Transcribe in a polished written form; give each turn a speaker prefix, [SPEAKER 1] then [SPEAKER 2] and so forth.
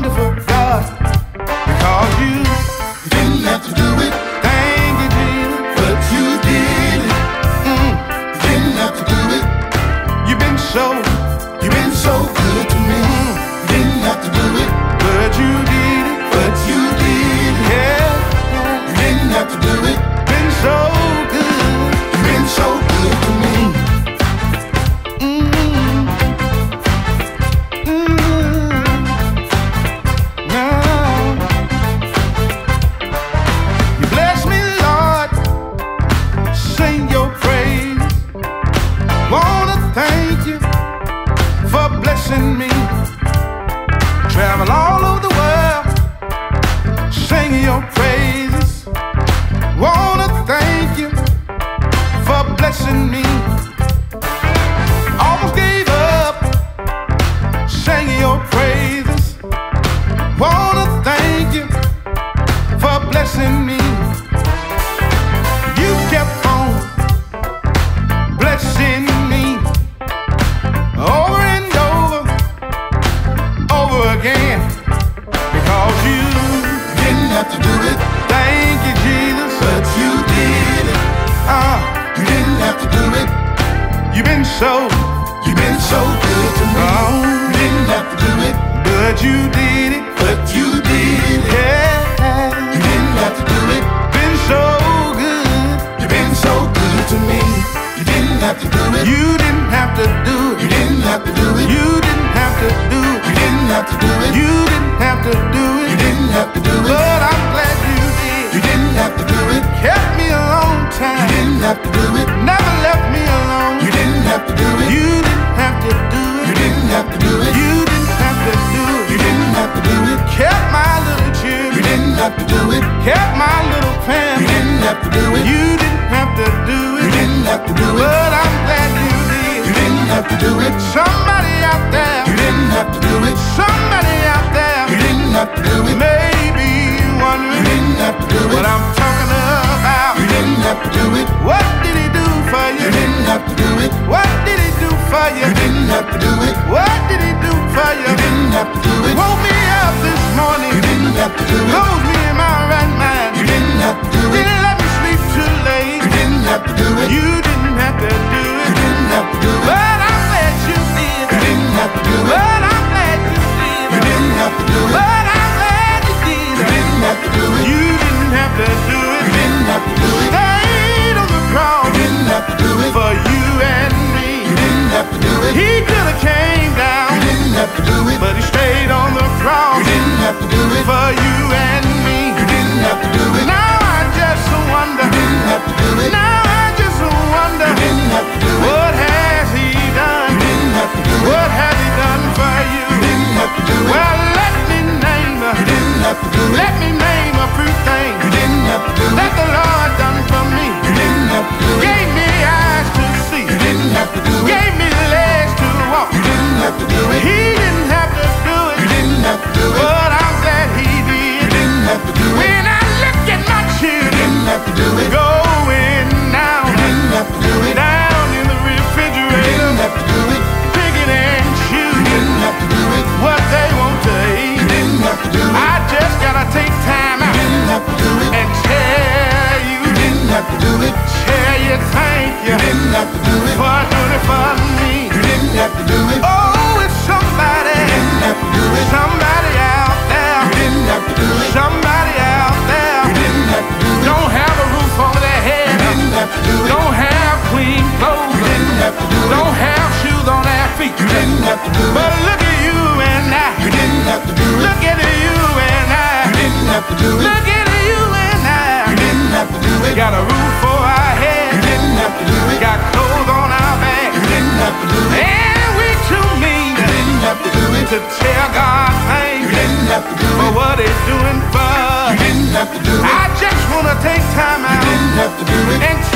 [SPEAKER 1] wonderful God, because you
[SPEAKER 2] didn't have to do it,
[SPEAKER 1] thank you, Jesus.
[SPEAKER 2] but you did it. You didn't have to do it.
[SPEAKER 1] You've been
[SPEAKER 2] so good to me. You didn't have to do it,
[SPEAKER 1] but you did it.
[SPEAKER 2] but you did it.
[SPEAKER 1] Yeah,
[SPEAKER 2] You didn't have to do it.
[SPEAKER 1] been so good.
[SPEAKER 2] You've been so good to me.
[SPEAKER 1] You bless me, Lord, sing your praise. Wanna thank you for blessing me. Travel all over the world, sing your praises. Wanna thank you for blessing me. Almost gave up, sing your praises. Wanna thank you for blessing me. You kept on blessing me over and over again, because you
[SPEAKER 2] Didn't have to do it,
[SPEAKER 1] thank you, Jesus.
[SPEAKER 2] but you did it. You didn't have to do it.
[SPEAKER 1] You've been so
[SPEAKER 2] good to me. You didn't have to do it,
[SPEAKER 1] but you did it.
[SPEAKER 2] but you did it.
[SPEAKER 1] Yeah,
[SPEAKER 2] You didn't have to do it.
[SPEAKER 1] been so good.
[SPEAKER 2] You've been so good to me. You didn't have to do it.
[SPEAKER 1] You didn't have to do
[SPEAKER 2] You
[SPEAKER 1] it.
[SPEAKER 2] didn't have to do it.
[SPEAKER 1] You didn't have to do it.
[SPEAKER 2] You didn't have to do it.
[SPEAKER 1] You didn't have to do
[SPEAKER 2] You
[SPEAKER 1] it.
[SPEAKER 2] didn't have to do it.
[SPEAKER 1] But I'm glad you did.
[SPEAKER 2] You didn't have to do it.
[SPEAKER 1] Kept me a long
[SPEAKER 2] You
[SPEAKER 1] time.
[SPEAKER 2] didn't have to do it.
[SPEAKER 1] Never left me alone.
[SPEAKER 2] You didn't have to do it.
[SPEAKER 1] You didn't have to do
[SPEAKER 2] You
[SPEAKER 1] it.
[SPEAKER 2] didn't have to do it.
[SPEAKER 1] You didn't have to do
[SPEAKER 2] You
[SPEAKER 1] it.
[SPEAKER 2] didn't have to do it.
[SPEAKER 1] Kept my little
[SPEAKER 2] You
[SPEAKER 1] children.
[SPEAKER 2] didn't have to do it.
[SPEAKER 1] Kept my little
[SPEAKER 2] You
[SPEAKER 1] family.
[SPEAKER 2] didn't have to do it.
[SPEAKER 1] You didn't have to do
[SPEAKER 2] You
[SPEAKER 1] it.
[SPEAKER 2] didn't have to do it.
[SPEAKER 1] But I'm glad you did.
[SPEAKER 2] You didn't have to do it.
[SPEAKER 1] Somebody out there.
[SPEAKER 2] You didn't have to do it.
[SPEAKER 1] Somebody out there.
[SPEAKER 2] You didn't have to do it.
[SPEAKER 1] Maybe
[SPEAKER 2] You
[SPEAKER 1] wondering
[SPEAKER 2] didn't have to do
[SPEAKER 1] what
[SPEAKER 2] it.
[SPEAKER 1] I'm talking about.
[SPEAKER 2] You didn't have to do it.
[SPEAKER 1] What did he do for
[SPEAKER 2] You
[SPEAKER 1] you?
[SPEAKER 2] didn't have to do it.
[SPEAKER 1] What did he do for you?
[SPEAKER 2] You didn't have to do it.
[SPEAKER 1] What did he do for you?
[SPEAKER 2] You didn't have to do it.
[SPEAKER 1] Woke me up this morning.
[SPEAKER 2] You didn't have to do it.
[SPEAKER 1] Closed me in my right mind.
[SPEAKER 2] You didn't have to do it.
[SPEAKER 1] Didn't let me sleep too late.
[SPEAKER 2] You didn't have to do it.
[SPEAKER 1] You didn't have to do
[SPEAKER 2] You
[SPEAKER 1] it.
[SPEAKER 2] didn't have to do it.
[SPEAKER 1] But I'm glad you did.
[SPEAKER 2] You didn't have to do it.
[SPEAKER 1] But I'm glad you did.
[SPEAKER 2] You didn't have to do it.
[SPEAKER 1] But I'm glad you did.
[SPEAKER 2] You didn't have to do it.
[SPEAKER 1] You didn't have to do it.
[SPEAKER 2] You didn't have to do it.
[SPEAKER 1] Stayed on the cross
[SPEAKER 2] You didn't have to do it.
[SPEAKER 1] for you and me.
[SPEAKER 2] You didn't have to do it.
[SPEAKER 1] He could have came down,
[SPEAKER 2] You didn't have to do it.
[SPEAKER 1] but he stayed on the
[SPEAKER 2] You
[SPEAKER 1] cross
[SPEAKER 2] didn't have to do it.
[SPEAKER 1] for you and me.
[SPEAKER 2] You didn't have to do it.
[SPEAKER 1] Now I just wonder.
[SPEAKER 2] You didn't have to do it.
[SPEAKER 1] Now I just wonder.
[SPEAKER 2] You didn't have to do it.
[SPEAKER 1] What has he done?
[SPEAKER 2] You didn't have to do it.
[SPEAKER 1] What has he done for you?
[SPEAKER 2] You didn't have to do it.
[SPEAKER 1] Well, let me name
[SPEAKER 2] You didn't have to do it.
[SPEAKER 1] let me name a few things
[SPEAKER 2] You didn't have to do
[SPEAKER 1] that
[SPEAKER 2] it.
[SPEAKER 1] the Lord done for me.
[SPEAKER 2] You didn't have to do it.
[SPEAKER 1] Gave me eyes to see.
[SPEAKER 2] You didn't have to do it.
[SPEAKER 1] Gave me legs to walk.
[SPEAKER 2] You didn't have to do it.
[SPEAKER 1] He didn't have to do
[SPEAKER 2] You
[SPEAKER 1] it,
[SPEAKER 2] didn't have to do it.
[SPEAKER 1] but I'm glad he
[SPEAKER 2] You
[SPEAKER 1] did.
[SPEAKER 2] didn't have to do it.
[SPEAKER 1] When I look at my
[SPEAKER 2] You
[SPEAKER 1] children
[SPEAKER 2] didn't have to do it.
[SPEAKER 1] going down,
[SPEAKER 2] You didn't have to do it.
[SPEAKER 1] down in the
[SPEAKER 2] You
[SPEAKER 1] refrigerator,
[SPEAKER 2] didn't have to do it.
[SPEAKER 1] picking and
[SPEAKER 2] You
[SPEAKER 1] choosing
[SPEAKER 2] didn't have to do it.
[SPEAKER 1] what they want to
[SPEAKER 2] You
[SPEAKER 1] eat,
[SPEAKER 2] didn't have to do it.
[SPEAKER 1] I just gotta take time
[SPEAKER 2] You
[SPEAKER 1] out
[SPEAKER 2] didn't have to do it.
[SPEAKER 1] and tell you,
[SPEAKER 2] You didn't have to do it.
[SPEAKER 1] tell you thank you
[SPEAKER 2] You didn't have to do it.
[SPEAKER 1] for doing it for me.
[SPEAKER 2] You didn't have to do it.
[SPEAKER 1] Oh, it's somebody,
[SPEAKER 2] You didn't have to do it.
[SPEAKER 1] somebody out there,
[SPEAKER 2] You didn't have to do it.
[SPEAKER 1] somebody out there,
[SPEAKER 2] You didn't have to do it.
[SPEAKER 1] don't have a roof over their
[SPEAKER 2] You
[SPEAKER 1] head,
[SPEAKER 2] didn't have to do it.
[SPEAKER 1] don't have clean
[SPEAKER 2] You
[SPEAKER 1] clothes,
[SPEAKER 2] didn't have to do it.
[SPEAKER 1] don't have shoes on their feet.
[SPEAKER 2] You didn't have to do it.
[SPEAKER 1] But look at you and
[SPEAKER 2] You
[SPEAKER 1] I,
[SPEAKER 2] didn't have to do it.
[SPEAKER 1] look at you and
[SPEAKER 2] You
[SPEAKER 1] I,
[SPEAKER 2] didn't have to do it.
[SPEAKER 1] look at you and
[SPEAKER 2] You
[SPEAKER 1] I.
[SPEAKER 2] didn't have to do it.
[SPEAKER 1] Got a roof for our
[SPEAKER 2] You
[SPEAKER 1] head,
[SPEAKER 2] didn't have to do it.
[SPEAKER 1] got clothes on our back,
[SPEAKER 2] You didn't have to do it.
[SPEAKER 1] and we too mean
[SPEAKER 2] You didn't have to do it.
[SPEAKER 1] to tell God thank
[SPEAKER 2] You
[SPEAKER 1] you
[SPEAKER 2] didn't have to do
[SPEAKER 1] for
[SPEAKER 2] it.
[SPEAKER 1] what He's doing for us.
[SPEAKER 2] You didn't have to do it.
[SPEAKER 1] I just wanna take time
[SPEAKER 2] You
[SPEAKER 1] out
[SPEAKER 2] didn't have to do it.
[SPEAKER 1] and